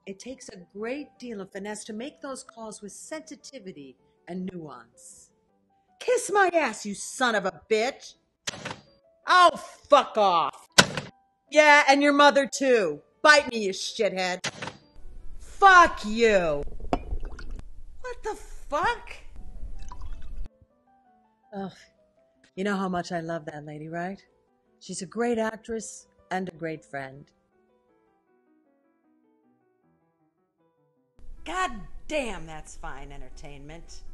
It takes a great deal of finesse to make those calls with sensitivity and nuance. Kiss my ass, you son of a bitch! Oh, fuck off! Yeah, and your mother too. Bite me, you shithead. Fuck you! What the fuck? Ugh. You know how much I love that lady, right? She's a great actress and a great friend. God damn, that's fine entertainment.